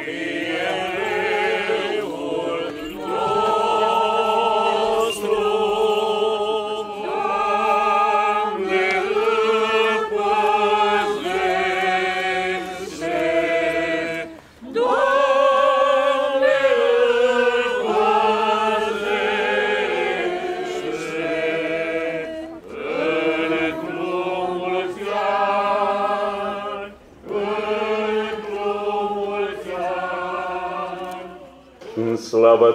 Slavă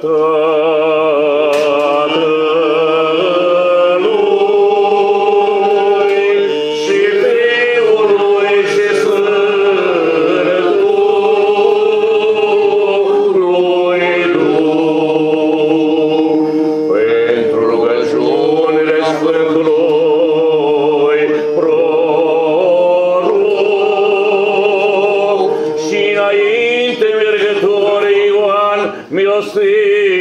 Tatălui și Fiului și Sfântului Duh, pentru rugăciunile Sfântului Proroc și înainte mergătorii Ioan milostive,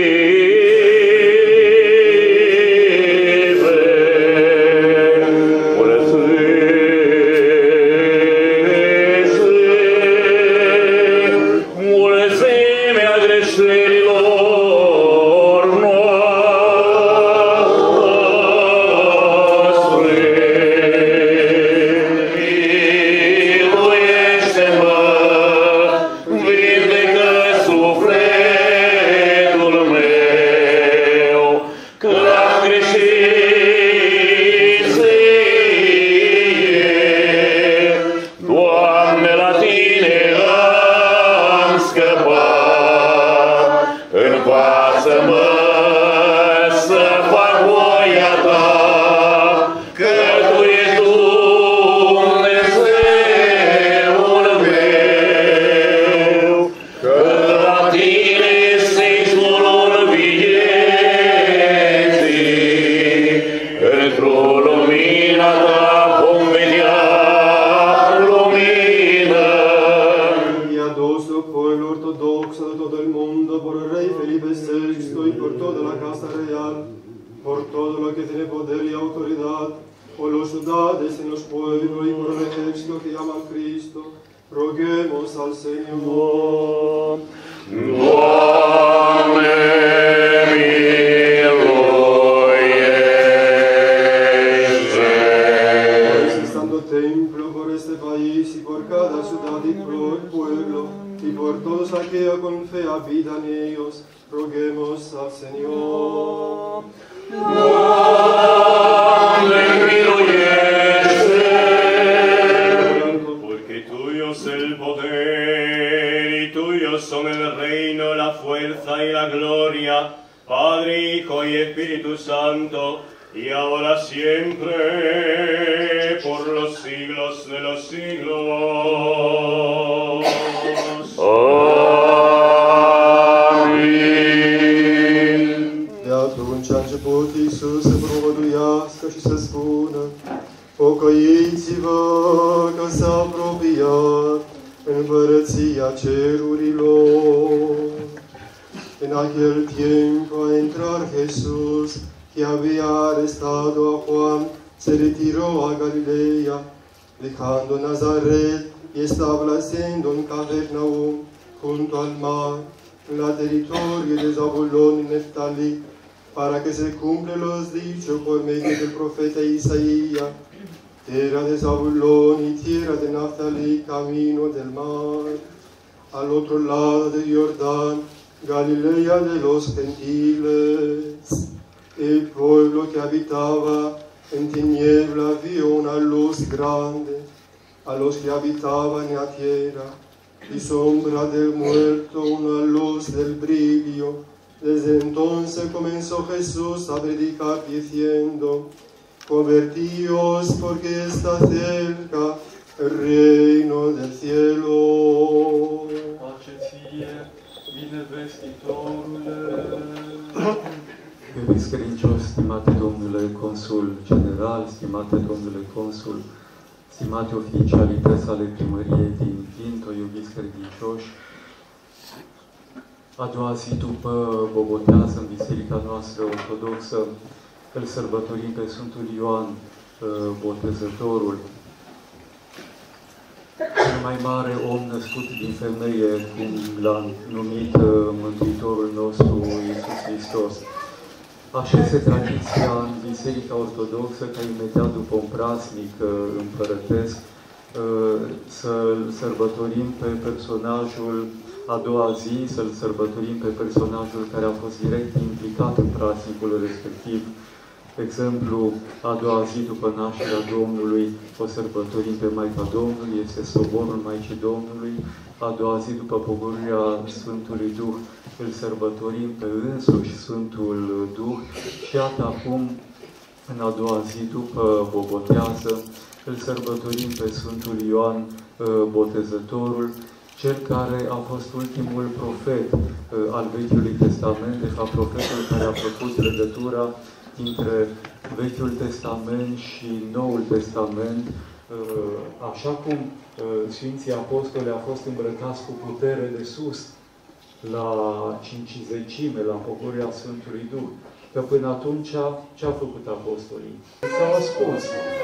mulțimea greșelilor noastre, miluiește-mă, vindecă sufletul meu, că am greșit ție. Doamne, la Tine am scăpat, învață-mă să fac voia Ta, că Tu ești Dumnezeul meu, că la Tine este izvorul vieții, într-o lumina Ta vom vedea lumină. Y a dos el pueblo ortodoxo de todo el mundo, por el rey Felipe VI y por toda la casa real, por todo lo que tiene poder y autoridad, por los ciudades en los pueblos y por el ejército que llama a Cristo, roguemos al Señor. Doamne, miluiește! Por este santo templo, por este país y por cada ciudad y pueblo, y por todos aquellos con fe habitan ellos, roguemos al Señor. Doamne, miluiește! Porque tuyo es el poder y tuyos son el reino, la fuerza y la gloria, Padre, Hijo y Espíritu Santo, y ahora siempre, por los siglos de los siglos. Amin. De atunci a început Iisus să propovăduiască și să spună: pocăiți-vă că s-a apropiat împărăția cerurilor. En aquel tiempo a entrar Jesús, que había arrestado a Juan, se retiró a Galilea, dejando Nazaret y estableciendo en Capernaum, junto al mar, en la territorio de Zabulón y Neftalí, para que se cumplan los dichos por medio del profeta Isaías. Tierra de Zabulón y tierra de Neftalí, camino del mar, al otro lado de Jordán, Galilea de los gentiles. El pueblo que habitaba en tiniebla vio una luz grande. A los que habitaban en la tierra y sombra del muerto una luz del brillo. Desde entonces comenzó Jesús a predicar diciendo: convertíos porque está cerca el reino del cielo. Pace ție, binevestitorule! Iubiți credincioși, stimate Domnule Consul General, stimate Domnule Consul, stimate oficialități ale primăriei din Vinto, iubiți credincioși, a doua zi după Bobotează în biserica noastră ortodoxă, îl sărbătorim pe Sfântul Ioan Botezătorul. mai mare om născut din femeie, cum l-a numit Mântuitorul nostru Iisus Hristos. Așa este tradiția în Biserica Ortodoxă, ca imediat după un praznic împărătesc, să-l sărbătorim pe personajul a doua zi, să-l sărbătorim pe personajul care a fost direct implicat în praznicul respectiv. De exemplu, a doua zi după nașterea Domnului o sărbătorim pe Maica Domnului, este soborul Maicii Domnului. A doua zi după pogorârea Sfântului Duh îl sărbătorim pe însuși Sfântul Duh și iată acum, în a doua zi după Bobotează, îl sărbătorim pe Sfântul Ioan Botezătorul, cel care a fost ultimul profet al Vechiului Testament, de fapt profetul care a făcut legătura dintre Vechiul Testament și Noul Testament, așa cum Sfinții Apostoli au fost îmbrăcați cu putere de sus la Cincizecime, la pogorârea Sfântului Duh. Că până atunci, ce au făcut apostolii? S-au ascuns.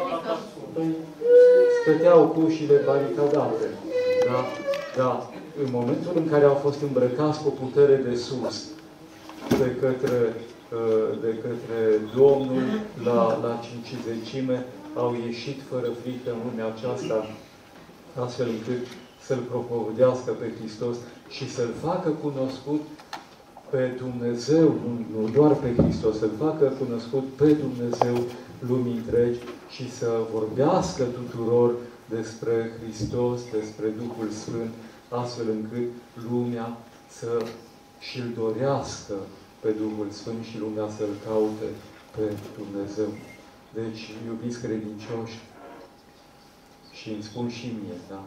Stăteau cu ușile baricadate. Da? Da. În momentul în care au fost îmbrăcați cu putere de sus, de către Domnul la Cincizecime, au ieșit fără frică în lumea aceasta, astfel încât să-L propovădească pe Hristos și să-L facă cunoscut pe Dumnezeu, nu doar pe Hristos, să-L facă cunoscut pe Dumnezeu lumii întregi și să vorbească tuturor despre Hristos, despre Duhul Sfânt, astfel încât lumea să și-L dorească pe Duhul Sfânt și lumea să-L caute pe Dumnezeu. Deci, iubiți credincioși, și îmi spun și mie, da?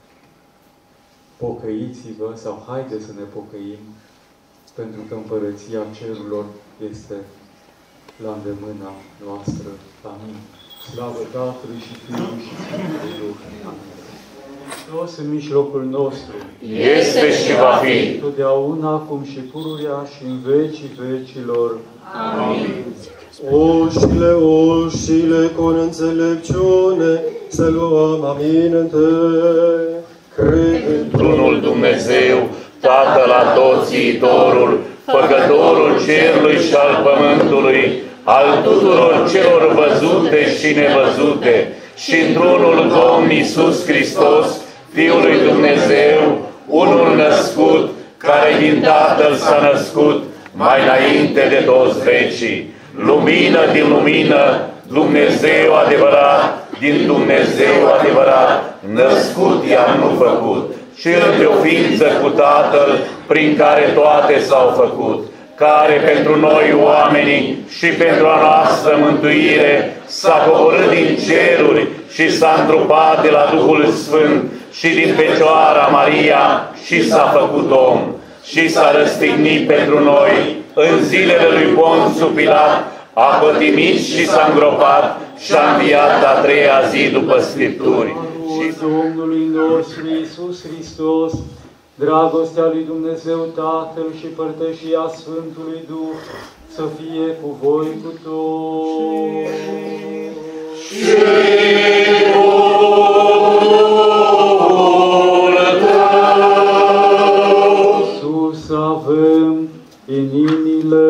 Pocăiți-vă sau haideți să ne pocăim, pentru că Împărăția Cerurilor este la îndemâna noastră. Amin. Slavă Tatălui și Fiului și Sfântului Duh. Amin. Hristos în mijlocul nostru. Este și va fi. Totdeauna, acum și pururea și în vecii vecilor. Amin. Oșile, cu înțelepciune, să luăm aminte. Cred Într-unul Dumnezeu, Tatăl Atotțiitorul, Făcătorul cerului și al pământului, al tuturor celor văzute și nevăzute, și într-unul Domn Iisus Hristos, Fiul lui Dumnezeu, unul născut, care din Tatăl s-a născut mai înainte de toți vecii, lumină din lumină, Dumnezeu adevărat, din Dumnezeu adevărat, născut i-am nu făcut, cel de o ființă cu Tatăl, prin care toate s-au făcut, care pentru noi oamenii și pentru a noastră mântuire s-a coborât din ceruri și s-a întrupat de la Duhul Sfânt și din Fecioara Maria și s-a făcut om și s-a răstignit pentru noi în zilele lui Ponțiu Pilat, a pătimit și s-a îngropat și a înviat a treia zi după Scripturi. Domnului nostru Iisus Hristos, dragostea lui Dumnezeu Tatăl și părtășia Sfântului Duh să fie cu voi cu toți. Și cu tău. Sus avem inimile.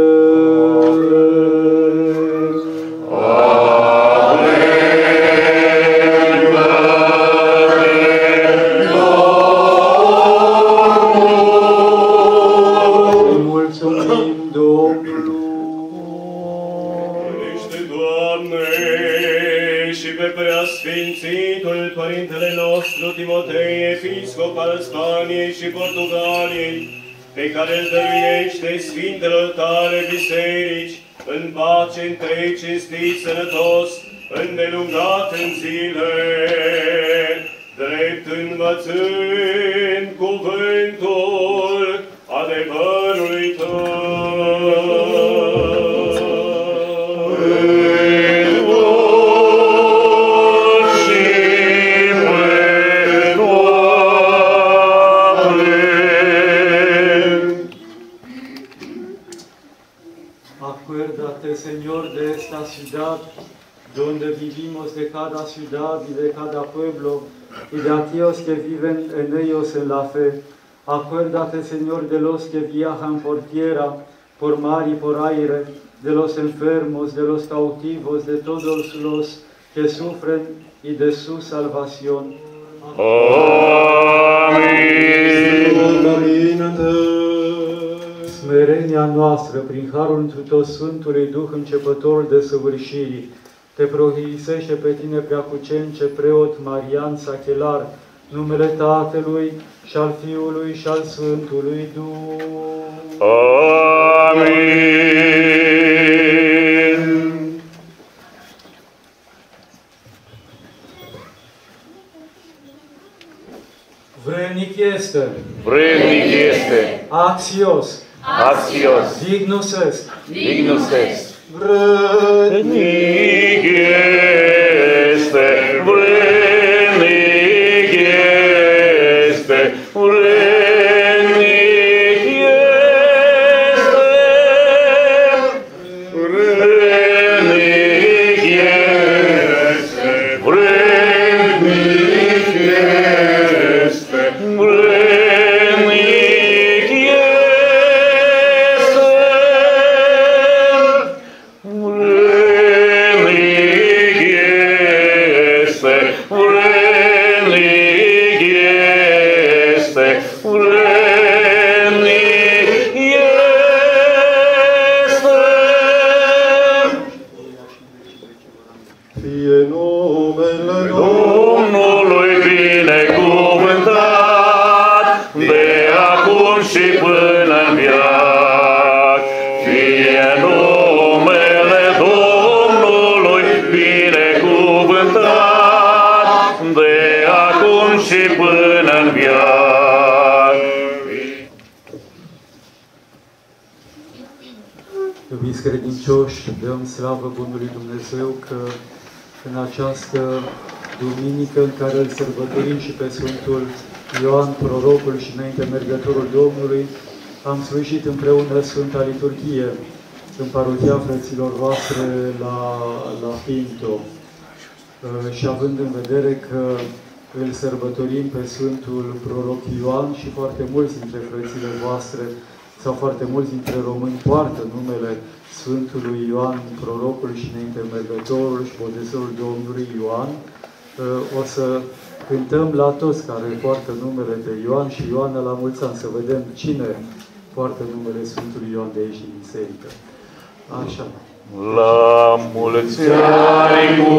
Sfințitul Părintele nostru Timotei, episcop al Spaniei și Portugaliei, pe care îl dăruiește Sfintelor tale biserici, în pace întreg, cinstit, sănătos, îndelungat în zile, drept învățând cuvântul adevărului tău. Acuérdate, Señor, de esta ciudad, donde vivimos de cada ciudad y de cada pueblo, y de aquellos que viven en ellos en la fe. Acuérdate, Señor, de los que viajan por tierra, por mar y por aire, de los enfermos, de los cautivos, de todos los que sufren y de su salvación. Amin. Smerenia noastră, prin harul Sfântului Duh începătorul desăvârșirii, te prohisește pe tine, preacucence, preot Marian Sachelar, numele Tatălui și al Fiului și al Sfântului Duh. Amin. Vrednic este, Vrednic este, axios, axios, dignus est, dignus est. Vrednic Este, vrednic este, vrednic este, vrednic este, vrednic este, vrednic fie numele Domnului binecuvântat, de acum și până în veac. Fie numele Domnului binecuvântat, de acum și până în veac. Iubiți credincioși, dăm slavă Bunului Dumnezeu că în această duminică în care îl sărbătorim și pe Sfântul Ioan, prorocul și înainte mergătorul Domnului, am slujit împreună Sfânta Liturghie în parohia frăților voastre la Pinto. Și având în vedere că îl sărbătorim pe Sfântul Proroc Ioan și foarte mulți dintre frățile voastre sau foarte mulți dintre români poartă numele Sfântului Ioan, prorocul și neîntemergătorul și botezorul Domnului Ioan, o să cântăm la toți care poartă numele de Ioan și Ioana la mulți ani, să vedem cine poartă numele Sfântului Ioan de aici din biserică. Așa. La mulți ani cu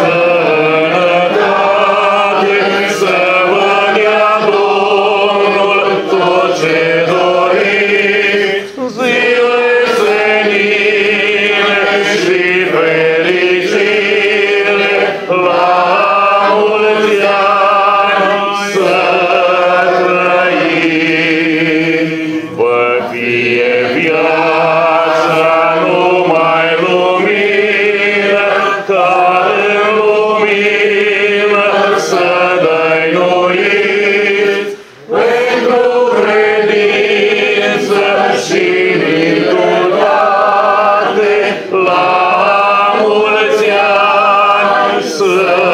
sănătate, să vă dea Domnul tot ce doriți, zile senine și fericire, la mulți ani să trăiți. Vă fie viața numai lumină, ca în lumină să dăinuiți, pentru credință și minunate, la mulți ani să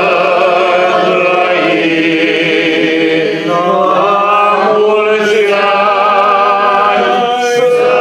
trăiți. La mulți ani să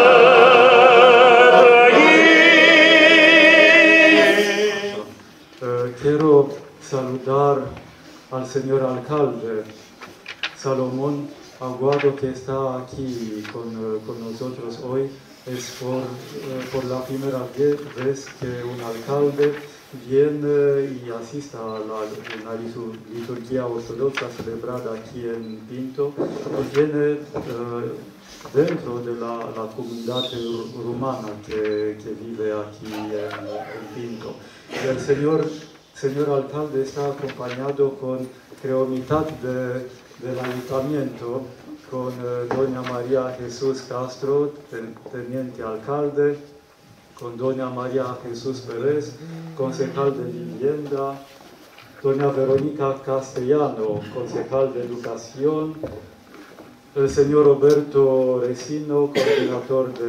trăiți. Quiero saludar al señor alcalde Salomón Aguado, que está aquí con nosotros hoy. Es por la primera vez que un alcalde viene y asista a la liturgia ortodoxa celebrada aquí en Pinto. Viene dentro de la comunidad rumana que vive aquí en Pinto. El señor alcalde está acompañado creo, mitad del ayuntamiento, con doña María Jesús Castro, teniente alcalde, con doña María Jesús Pérez, concejal de vivienda, doña Verónica Castellano, concejal de educación, el señor Roberto Resino, coordinador de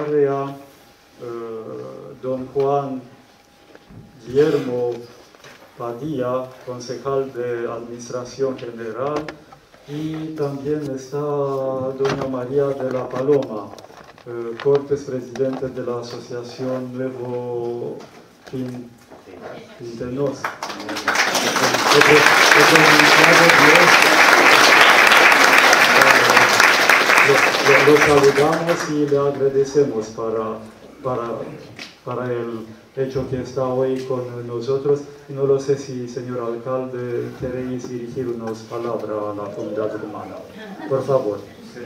área, don Juan Guillermo Padilla, concejal de Administración General, y también está doña María de la Paloma, Cortes presidente de la Asociación Nuevo Pintenos. Los saludamos y le agradecemos para el hecho que está hoy con nosotros. No lo sé si, señor alcalde, queréis dirigir unas palabras a la comunidad rumana. Por favor.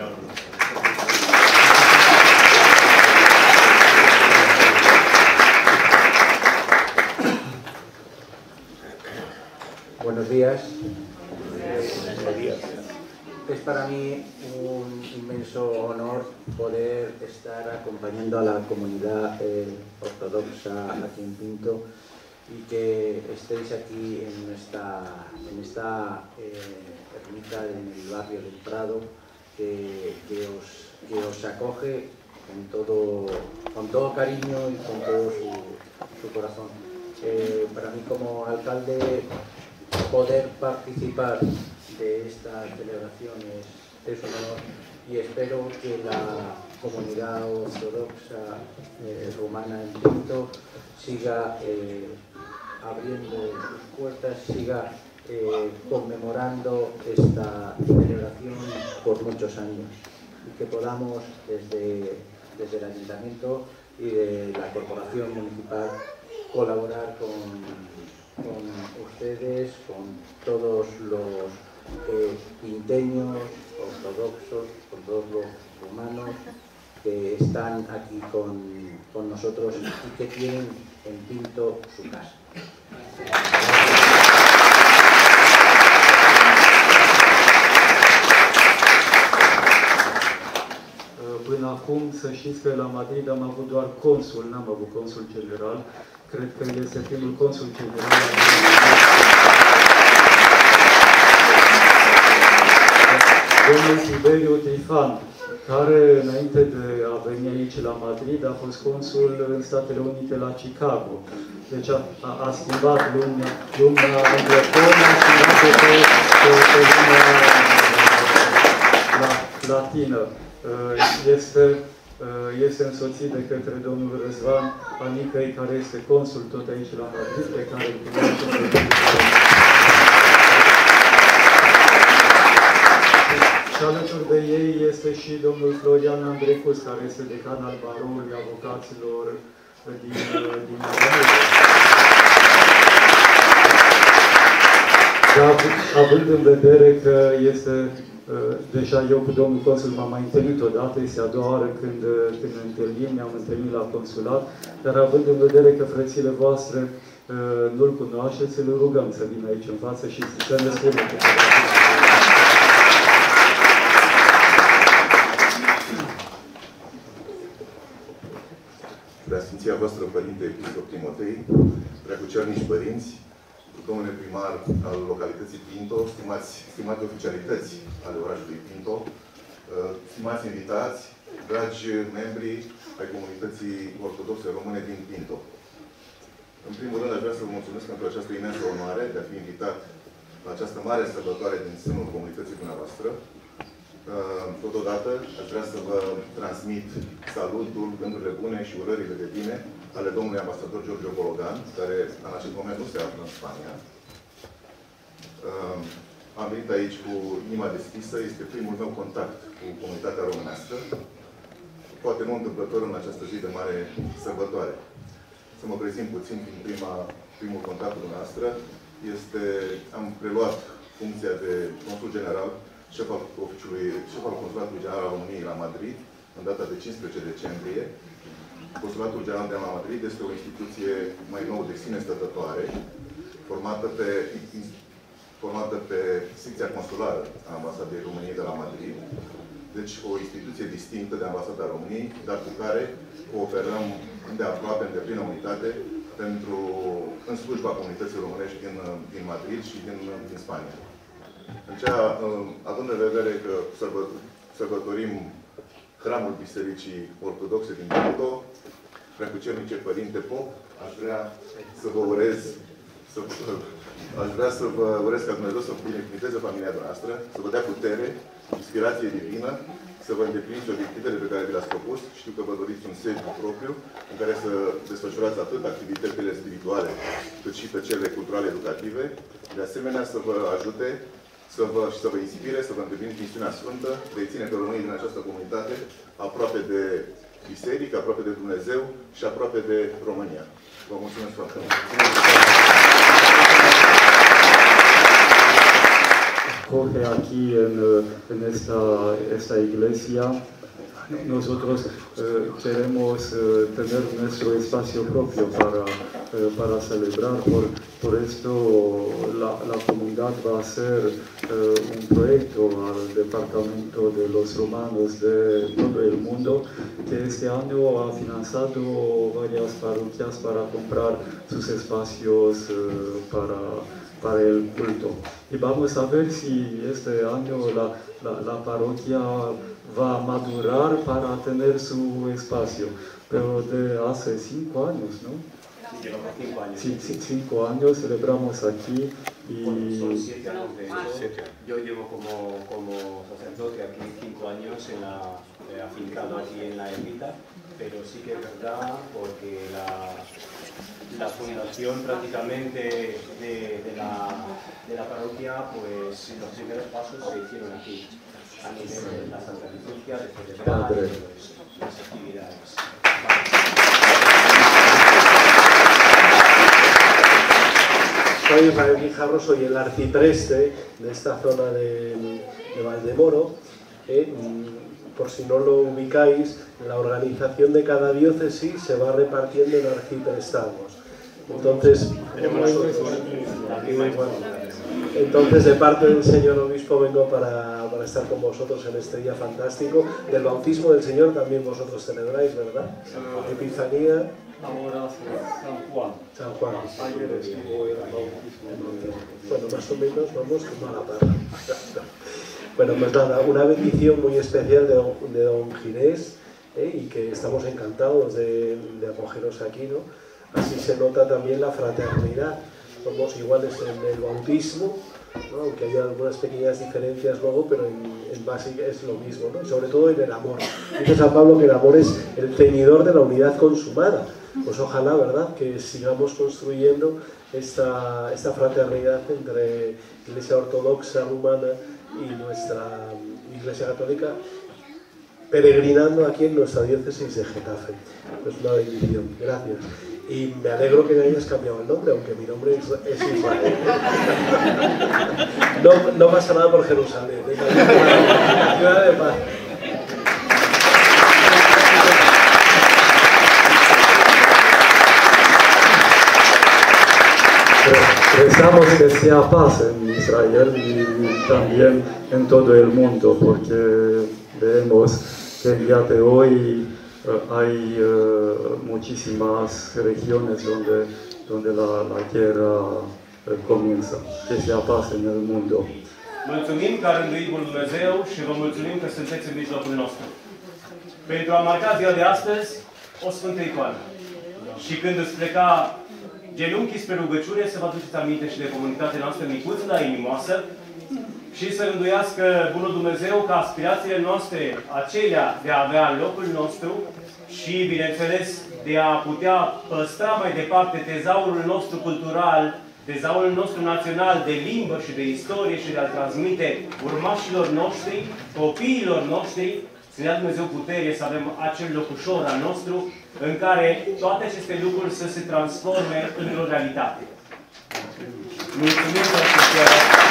Buenos días. Es para mí un inmenso honor poder estar acompañando a la comunidad ortodoxa aquí en Pinto y que estéis aquí en esta ermita en el barrio del Prado que os acoge con todo cariño y con todo su corazón. Para mí como alcalde poder participar de estas celebraciones es un honor y espero que la comunidad ortodoxa rumana en Pinto siga abriendo sus puertas, siga conmemorando esta celebración por muchos años y que podamos desde el Ayuntamiento y de la Corporación Municipal colaborar con ustedes, con todos los pinteños, ortodoxos, con todos los rumanos que están aquí con nosotros y que tienen en Pinto su casa. Până acum, să știți că la Madrid am avut doar consul, n-am avut consul general. Cred că este primul consul general. Domnul Tiberiu Trifan, care înainte de a veni aici la Madrid a fost consul în Statele Unite la Chicago. Deci a schimbat lumea anglofonă, a schimbat pe lumea latină. Este însoțit de către domnul Răzvan Anicăi, care este consul tot aici la Madrid, pe care îl cunoaște. Și alături de ei este și domnul Florian Andrecus, care este decan al Baroului Avocaților din România. Dar având în vedere că este deja eu cu domnul consul m-am mai întâlnit odată, este a doua oară când ne întâlnim, ne-am întâlnit la consulat, dar având în vedere că frățile voastre nu-l cunoașteți, îl rugăm să vină aici în față și să ne spună câteva. Preasfinția voastră, Părinte Episcop Timotei, preacucernici părinți, domnule primar al localității Pinto, stimate oficialități ale orașului Pinto, stimați invitați, dragi membri ai comunității ortodoxe române din Pinto. În primul rând, aș vrea să vă mulțumesc pentru această imensă onoare de a fi invitat la această mare sărbătoare din sânul comunității dumneavoastră. Totodată, aș vrea să vă transmit salutul, gândurile bune și urările de bine ale domnului ambasador George Bologan, care în acest moment nu se află în Spania. Am venit aici cu inima deschisă, este primul meu contact cu comunitatea românească, poate nu întâmplător în această zi de mare sărbătoare. Să mă prezint puțin din primul contact cu dumneavoastră. Am preluat funcția de consul general, șef al Consulatului General al României la Madrid, în data de 15 decembrie. Consulatul General de la Madrid este o instituție mai nouă de sine stătătoare, formată pe secția consulară a Ambasadei României de la Madrid. Deci o instituție distinctă de Ambasada României, dar cu care cooperăm îndeaproape, în deplină unitate, în slujba comunității românești din Madrid și din Spania. Având în vedere că sărbătorim hramul Bisericii Ortodoxe din Pinto, Preacucernice Părinte Pop, aș vrea să vă urez Aș vrea să vă urez ca Dumnezeu să binecuvânteze familia noastră, să vă dea putere, inspirație divină, să vă îndepliniți obiectivele pe care vi le-ați propus. Știu că vă doriți un sediu propriu în care să desfășurați atât activitățile spirituale, cât și pe cele culturale educative. De asemenea, să vă ajute să vă inspire, să vă îndepliniți misiunea sfântă de a ține pe românii din această comunitate aproape de biserică, aproape de Dumnezeu și aproape de România. Vă mulțumesc foarte mult! Jorge, aquí en esta iglesia, nosotros queremos tener nuestro espacio propio para celebrar. Por esto la comunidad va a hacer un proyecto al Departamento de los Romanos de todo el mundo, que este año ha financiado varias parroquias para comprar sus espacios para el culto. Y vamos a ver si este año la parroquia va a madurar para tener su espacio. Pero de hace 5 años, ¿no? Llevamos 5 años. Sí, 5 años celebramos aquí y... Son 7 años de eso. Yo llevo como sacerdote aquí 5 años afincado aquí en la ermita, pero sí que es verdad porque la fundación prácticamente de la parroquia, pues los primeros pasos se hicieron aquí, a nivel de la Santa Liturgia, de celebrar las actividades. Soy Israel Guijarro, soy el arcipreste de esta zona de Valdemoro. Por si no lo ubicáis, la organización de cada diócesis se va repartiendo en arciprestados. Entonces, de parte del señor obispo vengo para estar con vosotros en este día fantástico. Del bautismo del Señor también vosotros celebráis, ¿verdad? Epifanía. Ahora San Juan. San Juan. Ayer estuvo el bautismo. Bueno, más o menos vamos como a la par. Bueno, pues nada, una bendición muy especial de don Ginés, y que estamos encantados de acogeros aquí, ¿no? Así se nota también la fraternidad. Somos iguales en el bautismo, ¿no? Aunque haya algunas pequeñas diferencias luego, pero en base es lo mismo, ¿no? Y sobre todo en el amor. Dice San Pablo que el amor es el ceñidor de la unidad consumada. Pues ojalá, ¿verdad?, que sigamos construyendo esta fraternidad entre Iglesia Ortodoxa Rumana y nuestra Iglesia Católica, peregrinando aquí en nuestra diócesis de Getafe. Pues una bendición. Gracias. Y me alegro que me hayas cambiado el nombre, aunque mi nombre es Israel. No pasa nada por Jerusalén, la ciudad de paz. Rezamos que sea paz en Israel y también en todo el mundo, porque vemos que el día de hoy hay muchísimas regiones donde la guerra comienza. Que sea paz en el mundo. Mulțumim ca rânduitul Dumnezeu și vă mulțumim că sunteți în mijlocul nostru. Pentru a marca ziua de astăzi, o Sfântă Icoană. Și când îți pleca genunchii spre rugăciune, să vă aduceți aminte și de comunitatea noastră micuță, dar inimoasă, și să rânduiască Bunul Dumnezeu ca aspirațiile noastre, acelea de a avea locul nostru și, bineînțeles, de a putea păstra mai departe tezaurul nostru cultural, tezaurul nostru național de limbă și de istorie și de a transmite urmașilor noștri, copiilor noștri, să ne dea Dumnezeu putere să avem acel locușor al nostru în care toate aceste lucruri să se transforme într-o realitate. Mulțumim pentru că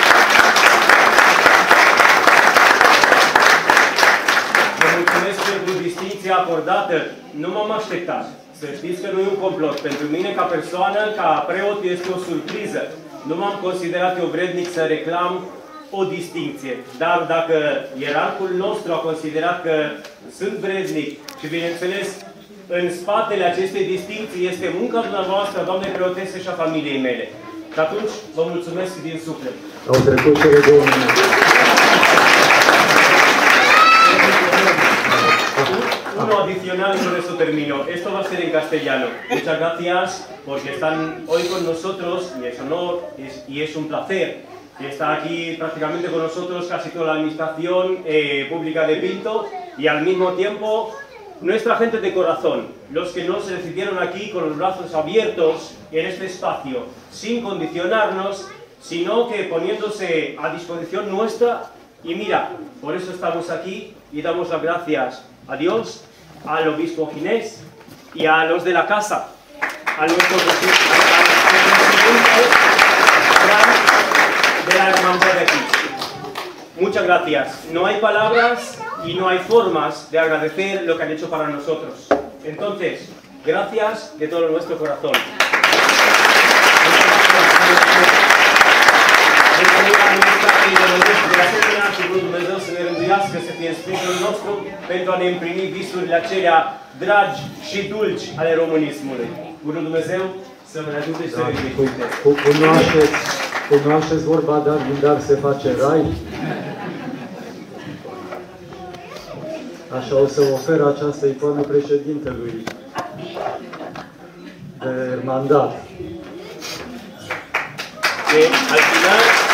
vă mulțumesc pentru distinția acordată. Nu m-am așteptat. Să știți că nu e un complot. Pentru mine, ca persoană, ca preot, este o surpriză. Nu m-am considerat eu vrednic să reclam o distinție. Dar dacă ierarhul nostru a considerat că sunt vrednic și, bineînțeles, în spatele acestei distinții este munca dumneavoastră, doamne preotese, și a familiei mele. Și atunci vă mulțumesc din suflet. Au trecut cele 2 minute. Unul adicional y con eso termino. Esto va a ser en castellano. Muchas gracias porque están hoy con nosotros y es honor y es un placer. Y está aquí prácticamente con nosotros casi toda la administración pública de Pinto y al mismo tiempo nuestra gente de corazón, los que nos recibieron aquí con los brazos abiertos en este espacio, sin condicionarnos, sino que poniéndose a disposición nuestra. Y mira, por eso estamos aquí y damos las gracias a Dios, al obispo Ginés y a los de la casa, a nuestro presidente de la hermandad de aquí. Muchas gracias. No hay palabras y no hay formas de agradecer lo que han hecho para nosotros. Entonces, gracias de todo nuestro corazón. De asemenea, cuvântul Dumnezeu să ne rânduiască, să fie în spiritul nostru, pentru a ne împlini visurile acelea dragi și dulci ale românismului. Cuvântul Dumnezeu să ne ajute și să ne binecuvinte. Cunoașteți vorba, dar din dar se face rai? Așa o să ofer această icoană președintelui de hermandad. Al final